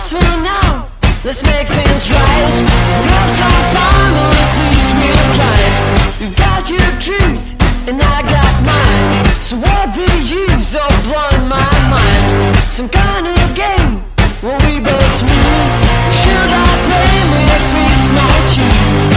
past for now, let's make things right. Have some fun, or at least we'll try it. You got your truth, and I got mine. So what the use of blowing my mind? Some kind of game where we both lose. Should I blame if it's not you?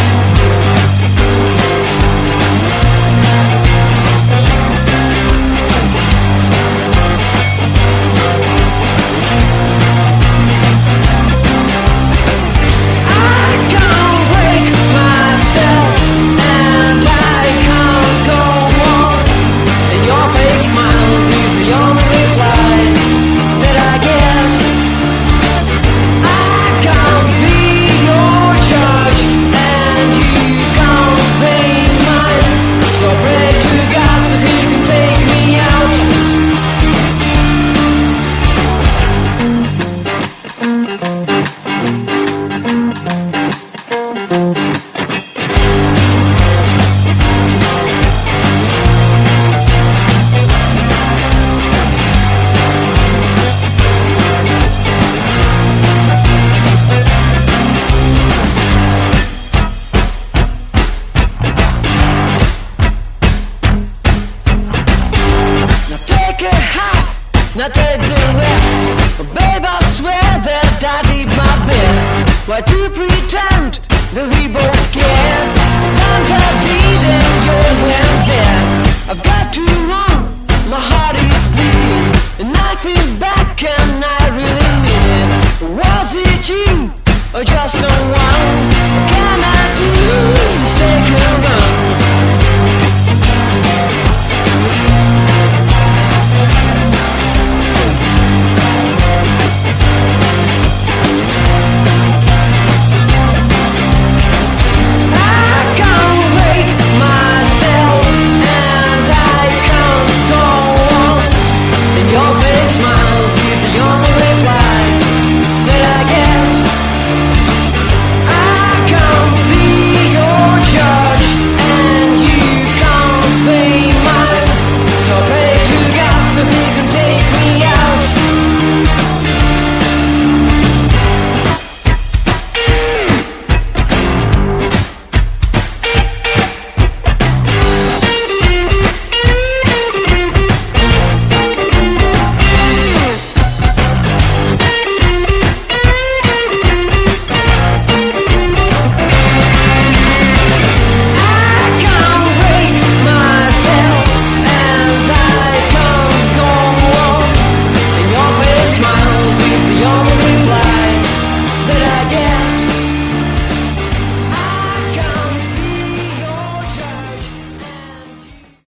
Now take the rest. Oh, babe, I swear that I did my best. Why do you pretend that we both care? Times I did and you went there. I've got to run, my heart is bleeding, and I feel back and I really mean it. Was it you or just someone? What can I do?